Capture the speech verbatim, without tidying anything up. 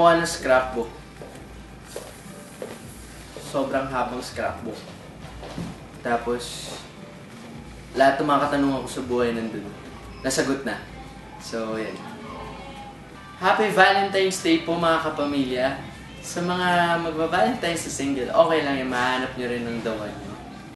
gumawa ng scrapbook. Sobrang habang scrapbook. Tapos, lahat ng mga katanungan ko sa buhay nandun. Nasagot na. So, yan. Happy Valentine's Day po mga kapamilya. Sa mga magba-Valentine's sa single, okay lang yan. Mahanap nyo rin ng the one.